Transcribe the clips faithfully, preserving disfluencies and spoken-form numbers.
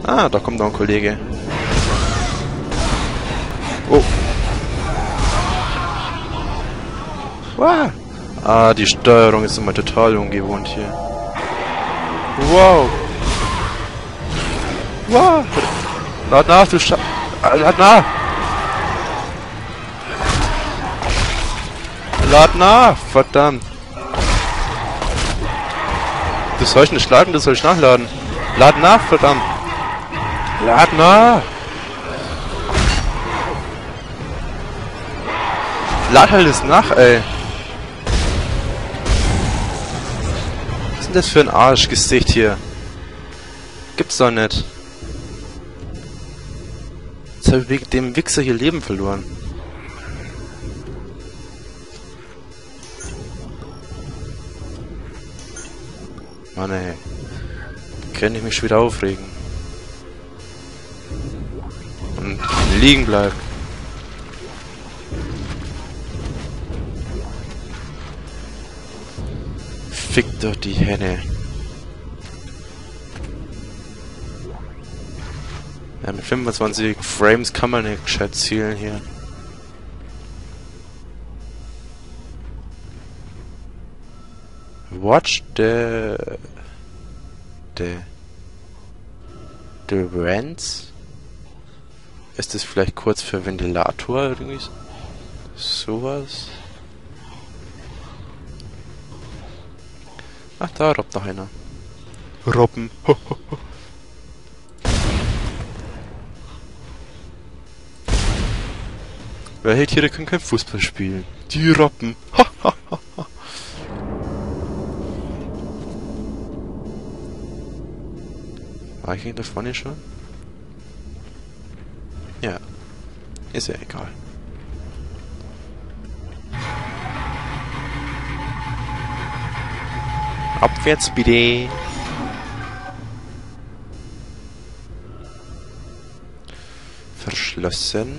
Ah, da kommt noch ein Kollege. Oh. Wow. Ah, die Steuerung ist immer total ungewohnt hier. Wow. Wow. Lad nach, du Scha... Lad nach. Lad nach. Verdammt. Das soll ich nicht laden, das soll ich nachladen. Lad nach, verdammt. Lad nach. Lad halt es nach, ey. Was ist denn das für ein Arschgesicht hier? Gibt's doch nicht. Jetzt habe ich wegen dem Wichser hier Leben verloren. Mann ey. Kann ich mich schon wieder aufregen. Und liegen bleiben. Fick doch die Henne. Ja, mit fünfundzwanzig Frames kann man nicht gescheit zielen hier. Watch the... the... the vents? Ist das vielleicht kurz für Ventilator irgendwie? Sowas? Ach, da robbt noch einer. Robben. Wer hält hier, der kann kein Fußball spielen. Die Robben. War ich da vorne schon? Ja. Ist ja egal. Abwärts bitte. Verschlossen.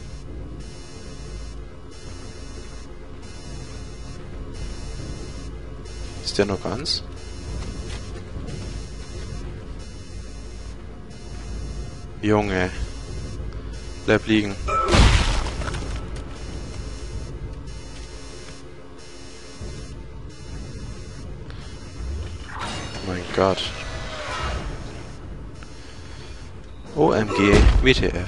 Ist der noch ganz? Junge. Bleib liegen. Mein Gott. O M G, W T F.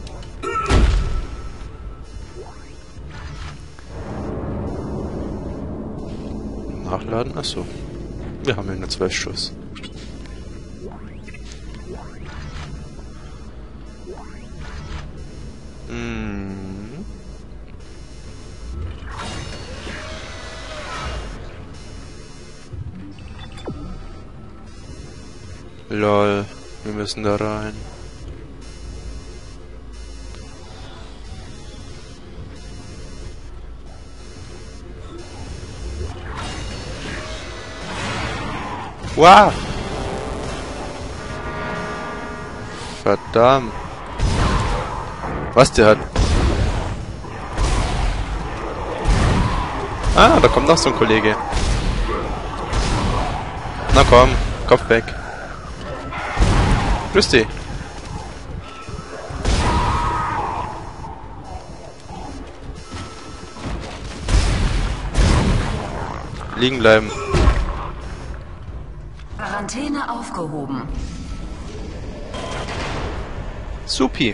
Nachladen? Achso. Wir haben ja nur zwölf Schuss. Hm. Lol, wir müssen da rein. Wow! Verdammt! Was der hat? Ah, da kommt noch so ein Kollege. Na komm, Kopf weg. Grüß dich. Liegen bleiben. Quarantäne aufgehoben. Supi.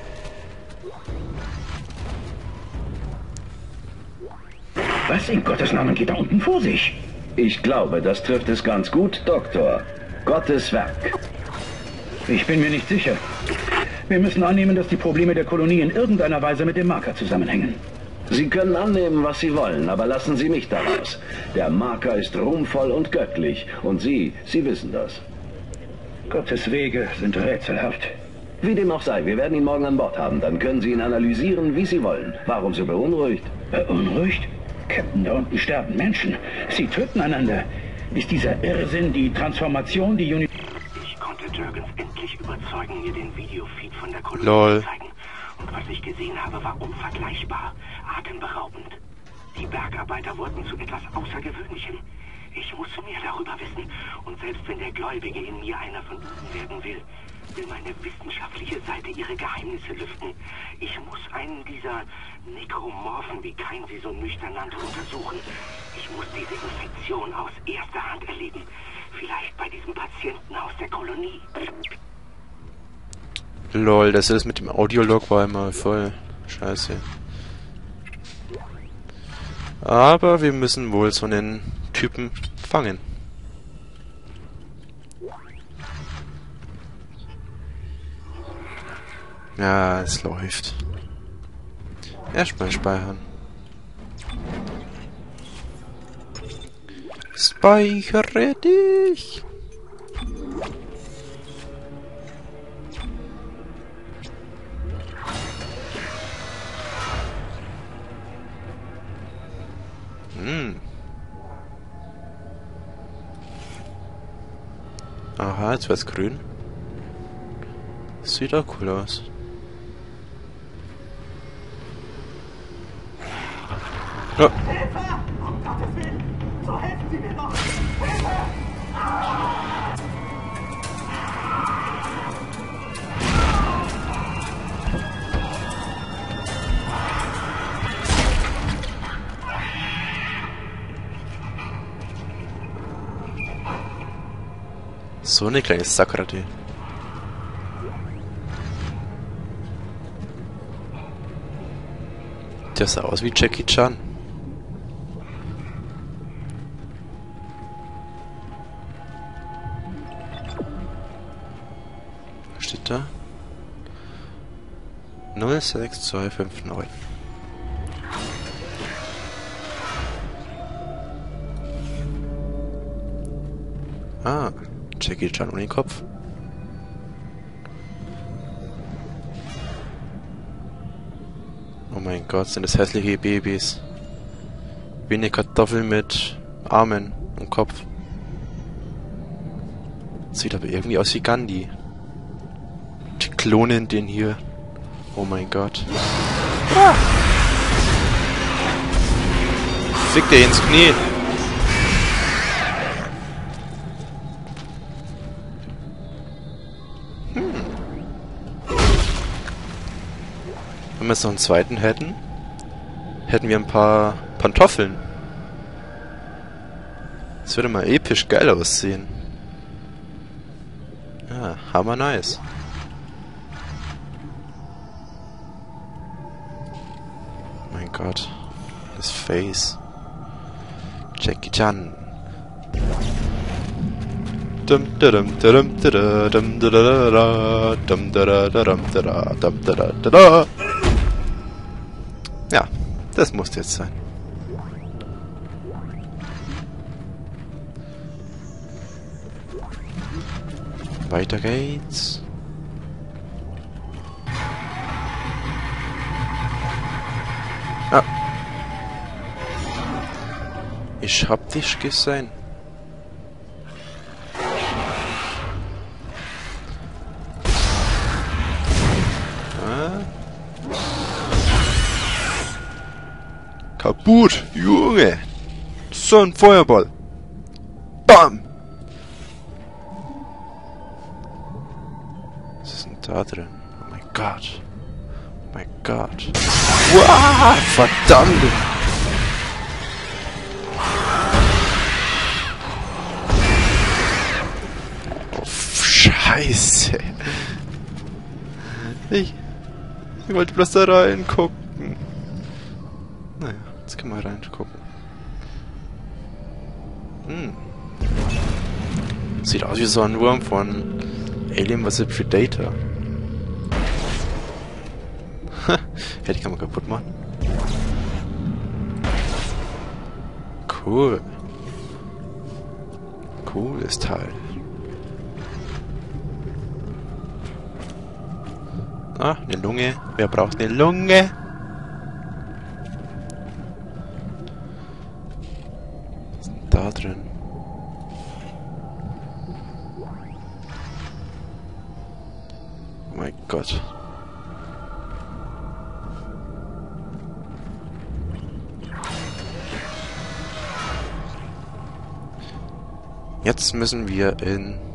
Was in Gottes Namen geht da unten vor sich? Ich glaube, das trifft es ganz gut, Doktor. Gottes Werk. Ich bin mir nicht sicher. Wir müssen annehmen, dass die Probleme der Kolonie in irgendeiner Weise mit dem Marker zusammenhängen. Sie können annehmen, was Sie wollen, aber lassen Sie mich daraus. Der Marker ist ruhmvoll und göttlich. Und Sie, Sie wissen das. Gottes Wege sind rätselhaft. Wie dem auch sei, wir werden ihn morgen an Bord haben. Dann können Sie ihn analysieren, wie Sie wollen. Warum so beunruhigt? Beunruhigt? Captain, da unten sterben Menschen. Sie töten einander. Ist dieser Irrsinn die Transformation, die Uni... Ich konnte Jurgens endlich überzeugen, mir den Videofeed von der Kolonie Lol. zu zeigen. Und was ich gesehen habe, war unvergleichbar, atemberaubend. Die Bergarbeiter wurden zu etwas Außergewöhnlichem. Ich muss mehr darüber wissen. Und selbst wenn der Gläubige in mir einer von ihnen werden will, will meine wissenschaftliche Seite ihre Geheimnisse lüften. Ich muss einen dieser Nekromorphen, wie Kain sie so nüchtern nannte, untersuchen. Ich muss diese Infektion aus erster Hand erleben. Vielleicht bei diesem Patienten aus der Kolonie. Lol, das ist mit dem Audiolog war immer voll. Scheiße. Aber wir müssen wohl so einen Typen fangen. Ja, es läuft. Erstmal speichern. Speichere dich! Hm. Aha, jetzt wird's grün. Sieht auch cool aus. Ja. Hilfe! Um Gottes Willen! So helfen Sie mir doch! Hilfe! So eine kleine Sackratte. Der sah aus wie Jackie Chan. Was steht da? null sechs zwei fünf neun. Ah, Jackie Chan ohne Kopf. Oh mein Gott, sind das hässliche Babys. Wie eine Kartoffel mit Armen und Kopf. Sieht aber irgendwie aus wie Gandhi. Die klonen den hier. Oh mein Gott. Ah! Fick dir ins Knie. Wenn wir jetzt noch einen zweiten hätten, hätten wir ein paar Pantoffeln. Das würde mal episch geil aussehen. Ja, hammer nice. Mein Gott. Das Face. Jackie Chan. Dum dum dum dum dum dum dum dum dum dum. Ja, das muss jetzt sein. Weiter geht's. Ah. Ich hab dich gesehen. Kaputt, Junge! So ein Feuerball! Bam! Was ist denn da drin? Oh mein Gott! Oh mein Gott! Wow, verdammt! Oh, Scheiße! Ich, ich wollte bloß da reingucken. Naja, jetzt können wir reingucken. Hm. Sieht aus wie so ein Wurm von Alien versus. Predator. Ha, ja, die kann man kaputt machen. Cool. Cooles Teil. Ah, eine Lunge. Wer braucht eine Lunge? Was ist denn da drin? Oh mein Gott. Jetzt müssen wir in